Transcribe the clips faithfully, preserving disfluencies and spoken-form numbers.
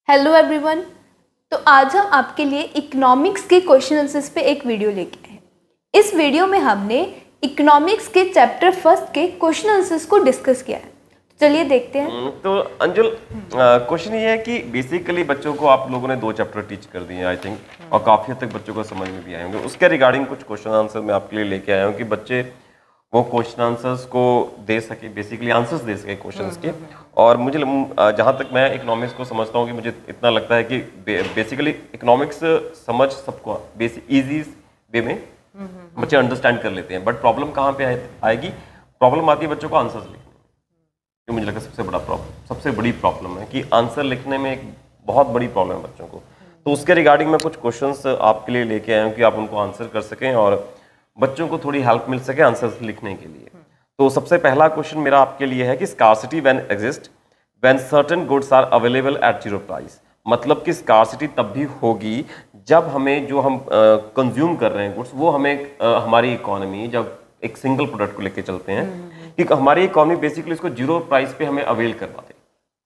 Hello everyone. तो आज हम आपके लिए इकोनॉमिक्स के क्वेश्चन आंसर्स पे एक वीडियो लेके आए हैं। इस वीडियो में हमने इकोनॉमिक्स के चैप्टर फर्स्ट के क्वेश्चन आंसर्स को डिस्कस किया है। तो चलिए देखते हैं। तो अंजुल, क्वेश्चन ये है कि बेसिकली बच्चों को आप लोगों ने दो चैप्टर टीच कर दिए आई थिंक, और काफ़ी हद तक बच्चों को समझ में भी आए होंगे। उसके रिगार्डिंग कुछ क्वेश्चन आंसर मैं आपके लिए लेके आया हूँ कि बच्चे वो क्वेश्चन आंसर्स को दे सके, बेसिकली आंसर्स दे सके क्वेश्चंस के। और मुझे जहाँ तक मैं इकोनॉमिक्स को समझता हूँ कि मुझे इतना लगता है कि बेसिकली इकोनॉमिक्स समझ सबको बेसिक ईजी वे में बच्चे अंडरस्टैंड कर लेते हैं। बट प्रॉब्लम कहाँ पे आएगी? प्रॉब्लम आती है बच्चों को आंसर्स लिखने में, जो मुझे लगता है सबसे बड़ा प्रॉब्लम सबसे बड़ी प्रॉब्लम है कि आंसर लिखने में एक बहुत बड़ी प्रॉब्लम है बच्चों को। तो उसके रिगार्डिंग मैं कुछ क्वेश्चंस आपके लिए लेके आया हूँ कि आप उनको आंसर कर सकें और बच्चों को थोड़ी हेल्प मिल सके आंसर्स लिखने के लिए। तो सबसे पहला क्वेश्चन मेरा आपके लिए है कि scarcity when exist when certain goods are available at zero price. मतलब कि स्कार्सिटी तब भी होगी जब हमें जो हम कंज्यूम uh, कर रहे हैं गुड्स, वो हमें uh, हमारी इकोनॉमी जब एक सिंगल प्रोडक्ट को लेके चलते हैं कि हमारी इकोनॉमी बेसिकली इसको जीरो प्राइस पे हमें अवेल करवा दे।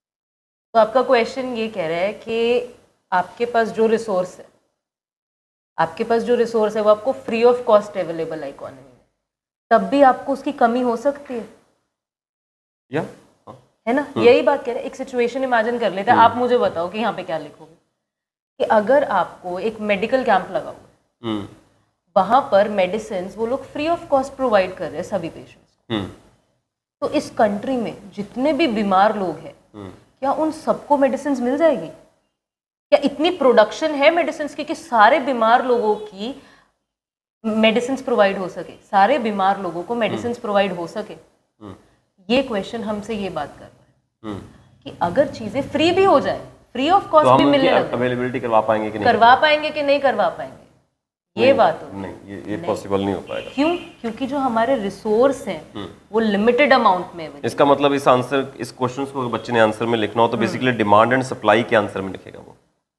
तो आपका क्वेश्चन ये कह रहा है कि आपके पास जो रिसोर्स है आपके पास जो रिसोर्स है वो आपको फ्री ऑफ कॉस्ट अवेलेबल है इकोनॉमी में, तब भी आपको उसकी कमी हो सकती है या है ना? यही बात कह रहे हैं। एक सिचुएशन इमेजिन कर लेते हैं। आप मुझे बताओ कि यहाँ पे क्या लिखोगे कि अगर आपको एक मेडिकल कैंप लगा हुआ है, वहां पर मेडिसिन वो लोग फ्री ऑफ कॉस्ट प्रोवाइड कर रहे हैं सभी पेशेंट्स, तो इस कंट्री में जितने भी बीमार लोग हैं क्या उन सबको मेडिसिन मिल जाएगी? क्या इतनी प्रोडक्शन है मेडिसिन की कि सारे बीमार लोगों की मेडिसिन प्रोवाइड हो सके, सारे बीमार लोगों को मेडिसिन प्रोवाइड हो सके? ये क्वेश्चन हमसे ये बात कर रहा है कि अगर चीजें फ्री भी हो जाए, फ्री ऑफ कॉस्ट तो भी मिलने लगे, अवेलेबिलिटी करवा पाएंगे कि नहीं करवा पाएंगे कि नहीं करवा पाएंगे? ये बात हो नहीं, ये ये पॉसिबल नहीं हो पाएगा। क्यों? क्योंकि जो हमारे रिसोर्स हैं वो लिमिटेड अमाउंट में है। इसका मतलब इस आंसर इस क्वेश्चन को बच्चे ने आंसर में लिखना हो तो बेसिकली डिमांड एंड सप्लाई के आंसर में लिखेगा वो।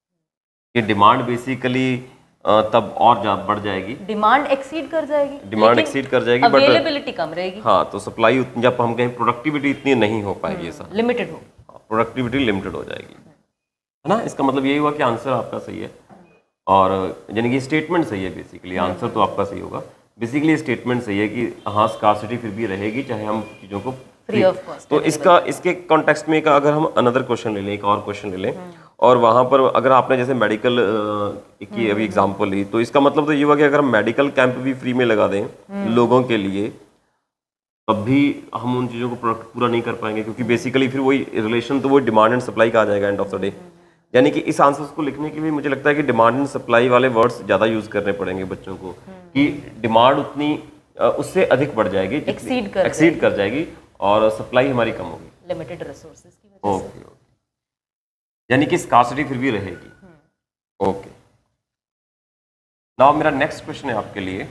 ये डिमांड बेसिकली तब और बढ़ जाएगी, डिमांड एक्सीड कर जाएगी, डिमांड एक्सीड कर जाएगी, बट अवेलेबिलिटी कम रहेगी। हाँ, तो सप्लाई जब हम कहीं प्रोडक्टिविटी इतनी नहीं हो पाएगी, ऐसा लिमिटेड हो, प्रोडक्टिविटी लिमिटेड हो जाएगी, है ना? इसका मतलब यही हुआ कि आंसर आपका सही है और यानी कि स्टेटमेंट सही है। बेसिकली आंसर तो आपका सही होगा, बेसिकली स्टेटमेंट सही है कि हाँ स्कार्सिटी फिर भी रहेगी चाहे हम चीज़ों को फ्री ऑफ कॉस्ट। तो इसका इसके कॉन्टेक्स्ट में अगर हम अनदर क्वेश्चन ले लें, एक और क्वेश्चन ले लें, और वहाँ पर अगर आपने जैसे मेडिकल की अभी एग्जांपल ली, तो इसका मतलब तो ये हुआ कि अगर हम मेडिकल कैंप भी फ्री में लगा दें लोगों के लिए, तब भी हम उन चीज़ों को पूरा नहीं कर पाएंगे, क्योंकि बेसिकली फिर वही रिलेशन तो वो डिमांड एंड सप्लाई का आ जाएगा एंड ऑफ द डे। यानी कि इस आंसर्स को लिखने के लिए मुझे लगता है कि डिमांड एंड सप्लाई वाले वर्ड्स ज़्यादा यूज करने पड़ेंगे बच्चों को, कि डिमांड उतनी उससे अधिक बढ़ जाएगी, एक्सीड कर एक्सीड कर जाएगी और सप्लाई हमारी कम होगी, लिमिटेड रिसोर्सेज की वजह से। ओके, यानी कि स्कार्सिटी फिर भी रहेगी। ओके, नाउ मेरा नेक्स्ट क्वेश्चन है आपके लिए,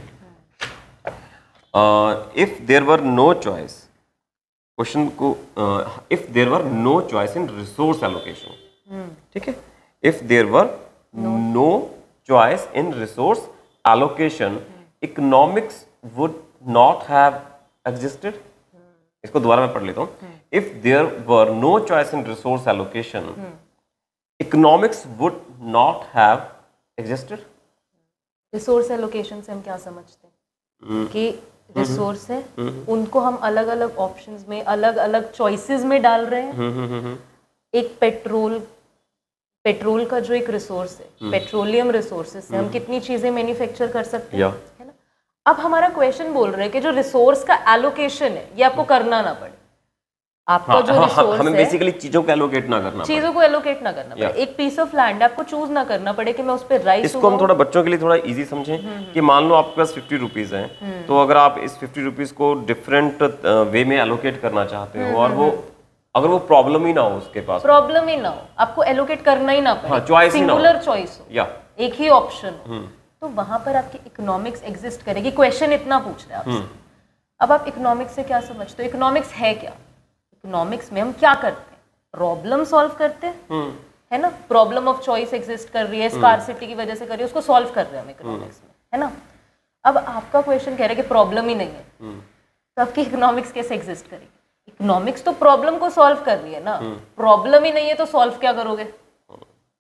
if there were no choice, question को if there were no choice in resource allocation, ठीक है, if there were no choice in resource allocation economics would not have existed. इसको दोबारा मैं पढ़ लेता हूँ। If there were no choice in resource allocation economics would not have existed. Resource allocation से हम क्या समझते हैं कि रिसोर्स है, उनको हम अलग अलग ऑप्शंस में, अलग अलग चॉइसेस में डाल रहे हैं। एक पेट्रोल पेट्रोल का जो एक रिसोर्स है, पेट्रोलियम रिसोर्सेज से हम कितनी चीजें मैन्युफैक्चर कर सकते हैं, है ना? अब हमारा क्वेश्चन बोल रहे हैं कि जो रिसोर्स का एलोकेशन है ये आपको करना ना पड़े। आपका जो रिसोर्स हमें बेसिकली चीजों को एलोकेट ना करना चीजों को एलोकेट ना करना पड़े। एक पीस ऑफ लैंड आपको चूज ना करना पड़े कि मैं उस पर राइस। इसको हम थोड़ा बच्चों के लिए थोड़ा इजी समझें कि मान लो आपके पास फिफ्टी रुपीज है, तो अगर आप इस फिफ्टी रुपीज को डिफरेंट वे में एलोकेट करना चाहते हो और वो अगर वो प्रॉब्लम ही ना हो, उसके पास प्रॉब्लम ही ना हो, आपको एलोकेट करना ही ना पड़े, चॉइस सिंगुलर चॉइस हो, या एक ही ऑप्शन हो, तो वहां पर आपकी इकोनॉमिक्स एग्जिस्ट करेगी। क्वेश्चन इतना पूछ रहे हैं आपसे। अब आप इकोनॉमिक्स से क्या समझते हो? इकोनॉमिक्स है क्या? इकोनॉमिक्स में हम क्या करते हैं? प्रॉब्लम सॉल्व करते हैं, है ना? प्रॉब्लम ऑफ चॉइस एग्जिस्ट कर रही है, स्कार्सिटी की वजह से कर रही है, उसको सॉल्व कर रहे हैं हम इकोनॉमिक्स में, है ना? अब आपका क्वेश्चन कह रहा है कि प्रॉब्लम ही नहीं है, तो आपकी इकोनॉमिक्स कैसे एग्जिस्ट करेगी? इकोनॉमिक्स तो प्रॉब्लम को सॉल्व कर रही है ना, प्रॉब्लम ही नहीं है तो सॉल्व क्या करोगे?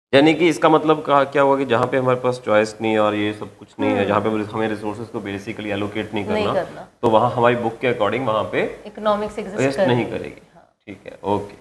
यानी कि इसका मतलब कहा क्या हुआ कि जहाँ पे हमारे पास चॉइस नहीं है और ये सब कुछ नहीं है, जहाँ पे हमें रिसोर्सेज को बेसिकली एलोकेट नहीं करना, नहीं करना। तो वहाँ हमारी बुक के अकॉर्डिंग वहाँ पे इकोनॉमिक्स एग्जिस्ट एग्जिस्ट नहीं करेगी। ठीक है, ओके।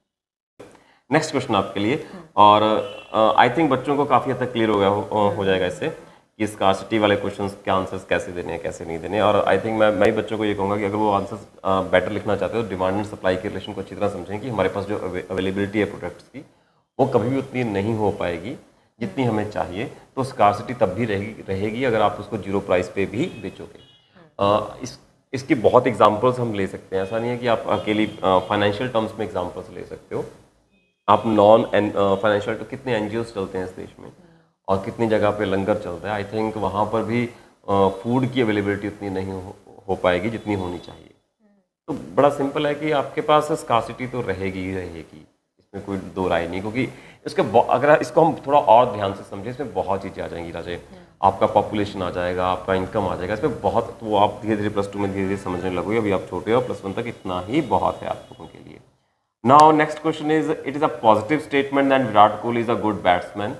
नेक्स्ट क्वेश्चन आपके लिए, और आई थिंक बच्चों को काफ़ी हद तक क्लियर हो गया हो, हो जाएगा इससे कि स्कार्सिटी वाले क्वेश्चंस के आंसर्स कैसे देने हैं कैसे नहीं देने। और आई थिंक मैं मैं ही बच्चों को ये कहूँगा कि अगर वो आंसर्स बेटर लिखना चाहते हो तो डिमांड एंड सप्लाई के रिलेशन को अच्छी तरह समझें कि हमारे पास जो अवेलेबिलिटी है प्रोडक्ट्स की वो कभी भी उतनी नहीं हो पाएगी जितनी हमें चाहिए। तो स्कार्सिटी तब भी रहेगी रहेगी अगर आप उसको जीरो प्राइस पे भी बेचोगे। uh, इस इसकी बहुत एग्जांपल्स हम ले सकते हैं, ऐसा नहीं है कि आप अकेली फाइनेंशियल टर्म्स में एग्जांपल्स ले सकते हो। आप नॉन फाइनेंशियल तो कितने एनजीओस चलते हैं इस देश में और कितनी जगह पे लंगर चलता है, आई थिंक वहाँ पर भी फूड uh, की अवेलेबिलिटी उतनी नहीं हो, हो पाएगी जितनी होनी चाहिए। तो बड़ा सिंपल है कि आपके पास स्कार्सिटी तो रहेगी ही रहेगी, इसमें कोई दो राय नहीं, क्योंकि इसके अगर इसको हम थोड़ा और ध्यान से समझें इसमें बहुत चीज़ें आ जाएंगी राजे। आपका पॉपुलेशन आ जाएगा, आपका इनकम आ जाएगा, इसमें बहुत, तो आप धीरे धीरे प्लस टू में धीरे धीरे समझने लगोगे। अभी आप छोटे हो, प्लस वन तक इतना ही बहुत है आप लोगों के लिए। Now next question is, it is a positive statement that Virat Kohli is a good batsman,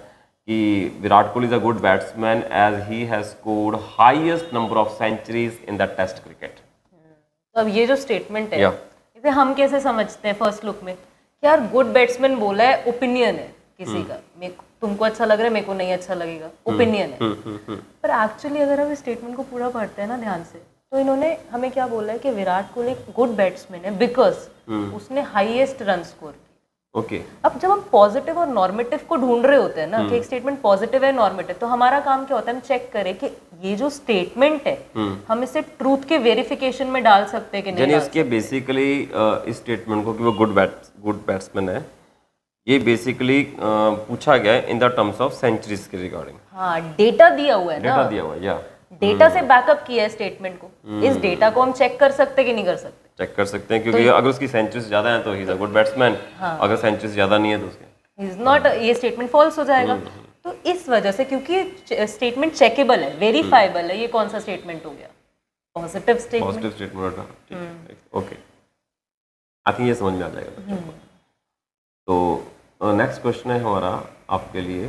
कि Virat Kohli is a good batsman as he has scored highest number of centuries in the test cricket. तो अब ये जो स्टेटमेंट है इसे हम कैसे समझते हैं फर्स्ट लुक में? यार गुड बैट्समैन बोला है, ओपिनियन है किसी का, मेरे तुमको अच्छा लग रहा है, मेरे को नहीं अच्छा लगेगा, ओपिनियन है। पर एक्चुअली अगर हम इस स्टेटमेंट को पूरा पढ़ते हैं ना ध्यान से, तो इन्होंने हमें क्या बोला है कि विराट कोहली गुड बैट्समैन है बिकॉज उसने हाईएस्ट रन स्कोर किए। Okay okay. अब जब हम पॉजिटिव और नॉर्मेटिव को ढूंढ रहे होते हैं ना कि एक स्टेटमेंट पॉजिटिव है नॉर्मेटिव, तो हमारा काम क्या होता है, हम चेक करें कि ये जो स्टेटमेंट है हम इसे ट्रूथ के वेरिफिकेशन में डाल सकते हैं कि नहीं। इसके बेसिकली इस स्टेटमेंट को कि वो गुड बैट गुड बैट्समैन है, ये बेसिकली पूछा गया है in the terms of centuries के रिगार्डिंग। हाँ, डेटा दिया हुआ है ना, डेटा दिया हुआ है, या डेटा से बैकअप किया है स्टेटमेंट को। इस डेटा को हम चेक कर सकते हैं कि नहीं कर सकते? चेक कर सकते हैं, क्योंकि तो अगर उसकी सेंचुरीज ज्यादा हैं तो he is a good batsman, अगर सेंचुरीज ज्यादा नहीं है तो उसके इज नॉट, ये स्टेटमेंट फॉल्स हो जाएगा। तो इस वजह से, क्योंकि स्टेटमेंट चेकेबल है, वेरीफाइबल है, ये कौन सा स्टेटमेंट हो गया? Positive statement. Positive statement, okay, I think ये समझ में आ जाएगा बच्चों को। तो नेक्स्ट क्वेश्चन है हमारा आपके लिए,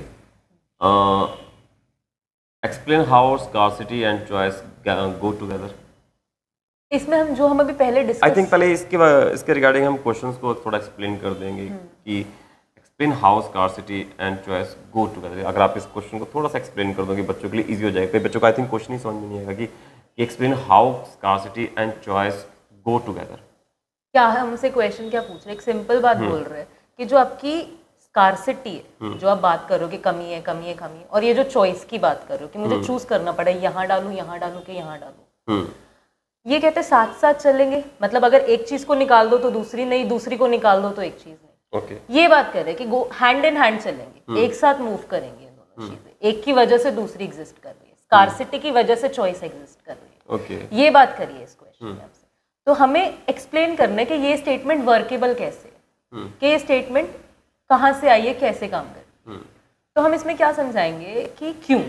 explain how scarcity and choice go together. इसमें हम जो हम अभी पहले डिस्कस, आई थिंक पहले इसके इसके रिगार्डिंग हम क्वेश्चंस को थोड़ा एक्सप्लेन कर देंगे कि explain how scarcity and choice go together. अगर आप इस क्वेश्चन को थोड़ा सा एक्सप्लेन कर दोगे बच्चों के लिए इजी हो जाएगा। कई बच्चों को आई थिंक क्वेश्चन ही समझ में नहीं आएगा कि explain how scarcity and choice go together. क्या है हमसे क्वेश्चन क्या पूछ रहे, एक सिंपल बात बोल रहे हैं कि जो आपकी स्कार्सिटी है, जो आप बात कर रहे हो कि कमी है कमी है कमी है, और ये जो चॉइस की बात कर रहे हो कि मुझे चूज करना पड़े, यहाँ डालूं यहाँ डालूं कि यहाँ डालूं, ये कहते हैं साथ साथ चलेंगे। मतलब अगर एक चीज को निकाल दो तो दूसरी नहीं, दूसरी को निकाल दो तो एक चीज नहीं। okay. ये बात कर रहे हैं कि गो हैंड इन हैंड चलेंगे, एक साथ मूव करेंगे ये दोनों चीजें। एक की वजह से दूसरी एग्जिस्ट कर रही है, स्कार्सिटी की वजह से चॉइस एग्जिस्ट कर रही है। okay. ये बात करिए इस क्वेश्चन में आपसे। तो हमें एक्सप्लेन करना है कि ये स्टेटमेंट वर्केबल कैसे है, कि ये स्टेटमेंट कहाँ से आई है, कैसे काम कर। तो हम इसमें क्या समझाएंगे कि क्यों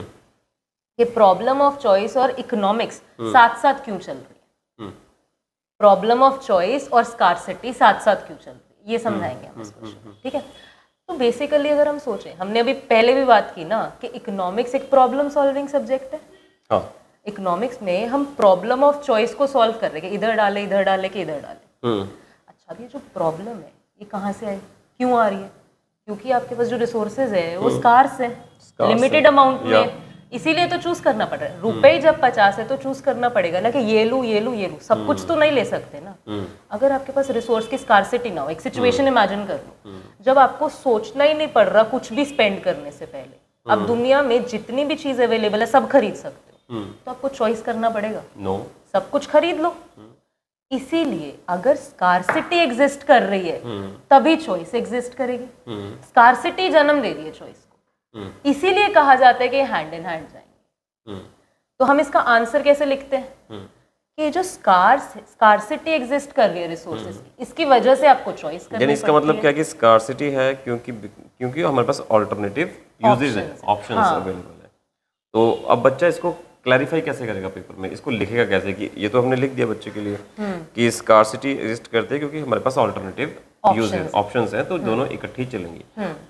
ये प्रॉब्लम ऑफ चॉइस और इकोनॉमिक्स साथ साथ क्यों चल रही है, प्रॉब्लम ऑफ चॉइस और स्कार्सिटी साथ साथ क्यों चल रही है, ये समझाएंगे हम इस क्वेश्चन। ठीक है, तो बेसिकली अगर हम सोचें, हमने अभी पहले भी बात की ना कि इकोनॉमिक्स एक प्रॉब्लम सॉल्विंग सब्जेक्ट है। हाँ, इकोनॉमिक्स में हम प्रॉब्लम ऑफ चॉइस को सॉल्व कर रहे हैं, इधर डाले इधर डाले कि इधर डाले। अच्छा, ये जो प्रॉब्लम है ये कहाँ से आई, क्यों आ रही है? क्योंकि आपके पास जो रिसोर्सेज है वो स्कार्स है, लिमिटेड अमाउंट में, इसीलिए तो चूज करना पड़ रहा है। रुपए जब पचास है तो चूज करना पड़ेगा ना कि ये लूं ये लूं ये लूं, सब कुछ तो नहीं ले सकते ना। अगर आपके पास रिसोर्स की स्कार्सिटी ना हो, एक सिचुएशन इमेजिन कर लो जब आपको सोचना ही नहीं पड़ रहा कुछ भी स्पेंड करने से पहले, अब दुनिया में जितनी भी चीज अवेलेबल है सब खरीद सकते हो, तो आपको चॉइस करना पड़ेगा। नो, सब कुछ खरीद लो। इसीलिए अगर स्कार्सिटी एग्जिस्ट कर रही है तभी चॉइस एग्जिस्ट करेगी। स्कार्सिटी जन्म दे रही है चॉइस को, इसीलिए कहा जाता है कि हैंड इन हैंड जाएंगे। तो हम इसका आंसर कैसे लिखते हैं कि जो स्कार्स स्कार्सिटी एग्जिस्ट कर रही है रिसोर्सेज की, इसकी वजह से आपको चॉइस करनी यानी इसका मतलब क्या है कि स्कार्सिटी है क्योंकि क्योंकि हमारे पास ऑल्टरनेटिव यूजेस हैं, ऑप्शंस अवेलेबल है। तो अब बच्चा इसको क्लैरिफाई कैसे करेगा पेपर में, इसको लिखेगा कैसे कि ये तो हमने लिख दिया बच्चे के लिए कि स्कार्सिटी एग्जिस्ट करते हैं क्योंकि हमारे पास ऑल्टरनेटिव यूजेस ऑप्शंस हैं, तो दोनों इकट्ठी चलेंगी। अब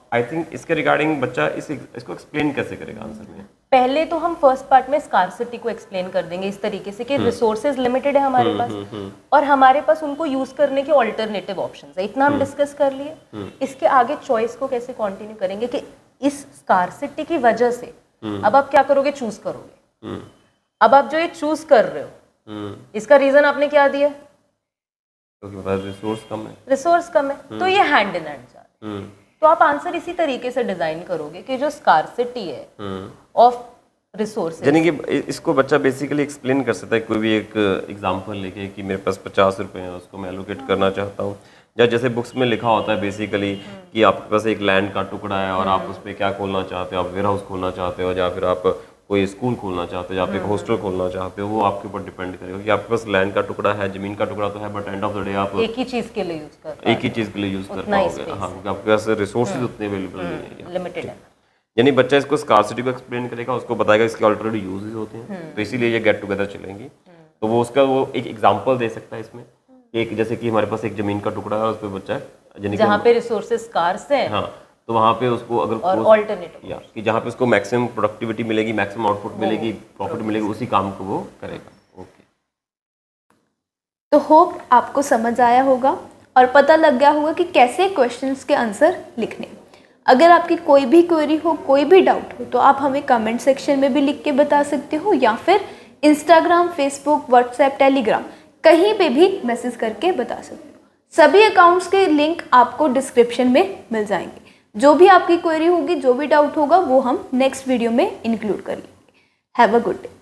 आई थिंक इसके रिगार्डिंग बच्चा इस इसको एक्सप्लेन कैसे करेगा आंसर में? पहले तो हम फर्स्ट पार्ट में स्कार्सिटी को एक्सप्लेन कर देंगे इस तरीके से कि रिसोर्सेज लिमिटेड है हमारे पास और हमारे पास उनको यूज करने के ऑल्टरनेटिव ऑप्शंस है, इतना हम डिस्कस कर लिए। इसके आगे चॉइस को कैसे कंटिन्यू करेंगे कि इस स्कार्सिटी की वजह से अब आप क्या करोगे, चूज करोगे। अब आप जो ये चूज कर रहे हो इसका रीजन आपने क्या दिया? रिसोर्स कम है, रिसोर्स कम है, तो ये हैंड इन हैंड जा रहा है। तो आप आंसर इसी तरीके से डिजाइन करोगे कि जो स्कार्सिटी है ऑफ रिसोर्सेज, यानी कि इसको बच्चा बेसिकली एक्सप्लेन कर सकता है कोई भी एक एग्जांपल लेके कि मेरे पास पचास रुपए हैं, उसको मैं एलोकेट करना चाहता हूँ, या जैसे बुक्स में लिखा होता है बेसिकली कि आपके पास एक लैंड का टुकड़ा है और आप उस पर क्या खोलना चाहते हो, आप वेयर हाउस खोलना चाहते हो या फिर आप कोई स्कूल खोलना चाहते हो या फिर एक हॉस्टल खोलना चाहते हो, वो आपके ऊपर डिपेंड करेगा कि आपके पास लैंड का टुकड़ा है, जमीन का टुकड़ा तो है, but end of the day आप एक ही चीज के लिए यूज कर एक ही चीज के लिए यूज कर पाओगे। हाँ, क्योंकि आपके पास रिसोर्सेज उतने अवेलेबल नहीं है, लिमिटेड है। यानी बच्चा इसको स्कार्सिटी को एक्सप्लेन करेगा, उसको बताएगा इसके ऑलरेडी यूजेस होते हैं, तो इसीलिए ये गेट टुगेदर चलेंगी। तो वो उसका वो एक एग्जांपल दे सकता है इसमें, एक जैसे कि हमारे पास एक जमीन का टुकड़ा है, उस पर बच्चा जहाँ पे रिसोर्सेज स्कार्स हैं, हाँ, तो वहाँ पे उसको अगर और ऑल्टरनेटिव या कि जहाँ पे उसको मैक्सिमम प्रोडक्टिविटी मिलेगी, मैक्सिमम आउटपुट मिलेगी, प्रॉफिट मिलेगी, उसी काम को वो करेगा। ओके, तो होप आपको समझ आया होगा और पता लग गया होगा कि कैसे क्वेश्चंस के आंसर लिखने। अगर आपकी कोई भी क्वेरी हो, कोई भी डाउट हो, तो आप हमें कमेंट सेक्शन में भी लिख के बता सकते हो या फिर इंस्टाग्राम, फेसबुक, व्हाट्सएप, टेलीग्राम कहीं पे भी मैसेज करके बता सकते हो। सभी अकाउंट्स के लिंक आपको डिस्क्रिप्शन में मिल जाएंगे। जो भी आपकी क्वेरी होगी, जो भी डाउट होगा, वो हम नेक्स्ट वीडियो में इंक्लूड कर लेंगे। Have a good day.